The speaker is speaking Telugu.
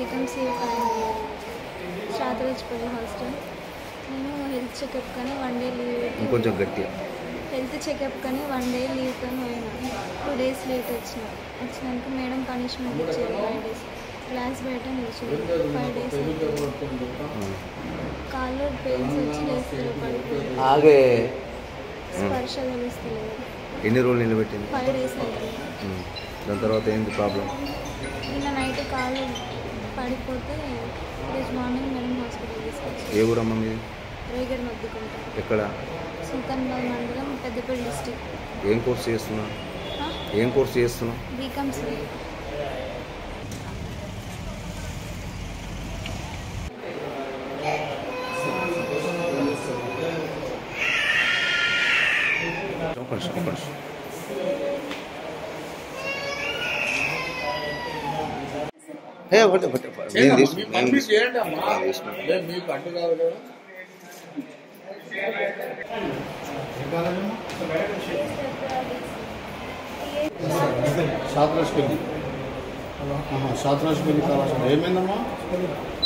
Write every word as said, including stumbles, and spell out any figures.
బీకాంసీ ఫైనల్ ఇయర్ శాతరాజ్పల్లి హాస్టల్. నేను హెల్త్ చెకప్ కానీ వన్ డే లీవ్ ఇంకొంచెం గట్టిగా హెల్త్ చెకప్ కానీ వన్ డే లీవ్తో పోయినా. టూ డేస్ లేట్ వచ్చిన వచ్చినాక మేడం పనిష్మెంట్ ఇచ్చారు. ఫైవ్ డేస్ క్లాస్ బయట నిలిచింది. ఫైవ్ డేస్ కాళ్ళు పెయిన్స్ వచ్చి లేస్తలేదు, పడిపోయింది, స్పర్శ తెలుస్తలేదు. ఎన్ని రోజులు నిలబెట్టింది? ఫైవ్ డేస్ అవుతుంది. దాని తర్వాత ఏంటి ప్రాబ్లం? నిన్న నైట్ కాళ్ళు పడిపోతే ఈరోజు మార్నింగ్ మేడం హాస్పిటల్ తీసుకొచ్చి. ఏ ఊరమ్మ మీది? రేగడ్ మద్దుకుంట. ఎక్కడ? సుల్తానాబాద్ మండలం, పెద్దపల్లి డిస్టిక్. ఏం కోర్స్ చేస్తున్నావు? ఏం కోర్స్ చేస్తున్నావు? బీకాంసీ. ఏ ఒకటి ఒకటి చేయండి అమ్మా, మీకు అడ్డు కాదు కదా. శాతరాజ్పల్లి శాతరాజ్పల్లి కళాశాల ఏమైందమ్మా?